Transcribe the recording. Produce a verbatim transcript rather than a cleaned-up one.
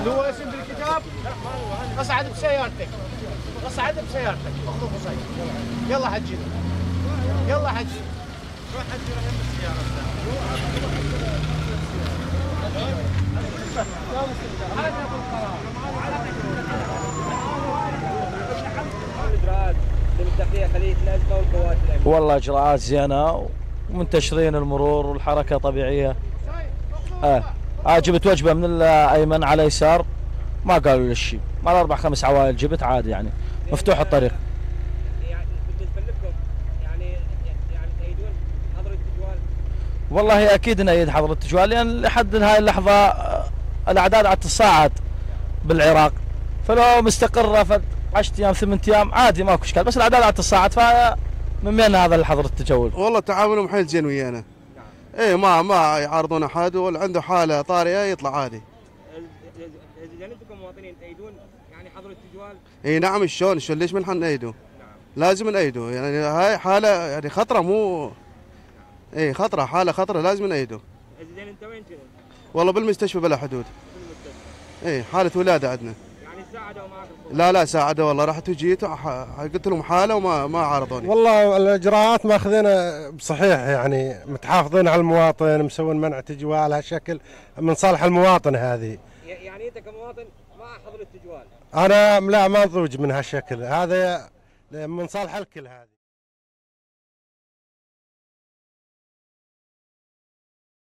هو اسم بالكتاب؟ اصعد بسيارتك اصعد بسيارتك اخذوا قصي. يلا حجي يلا حجي روح حجي روح يم السيارة. والله اجراءات زينه ومنتشرين المرور والحركه طبيعيه. اه آه جبت وجبه من الايمن على اليسار ما قالوا لي شيء، مال اربع خمس عوائل جبت عادي يعني مفتوح الطريق. يعني بالنسبه لكم يعني يعني تأيدون حظر التجوال؟ والله اكيد نأيد حظر التجوال لان لحد هاي اللحظه الاعداد عاد تصاعد بالعراق، فلو مستقره فد عشرة ايام ثمانية ايام عادي ماكو اشكال، بس الاعداد عاد تصاعد فمن وين هذا الحظر التجول؟ والله تعاملهم حيل زين ويانا. ايه ما ما يعارضون احد، واللي عنده حاله طارئه يطلع عادي. اذا انتم كمواطنين تأيدون يعني حظر التجوال؟ اي نعم. شلون شلون ليش ما نأيده؟ نعم لازم نأيده، يعني هاي حاله يعني خطره مو اي خطره، حاله خطره لازم نأيده. زين انت وين كنت؟ والله بالمستشفى بلا حدود. بالمستشفى. اي حاله ولاده عندنا. يعني ساعدوا معك؟ لا لا ساعدوا والله، رحت وجيت قلت لهم حاله وما ما عارضوني. والله الاجراءات ماخذينها بصحيح، يعني متحافظين على المواطن، مسوين منع تجوال هالشكل من صالح المواطن. هذه يعني انت كمواطن مع حظر التجوال؟ انا لا ما نضوج من هالشكل، هذا من صالح الكل هذه.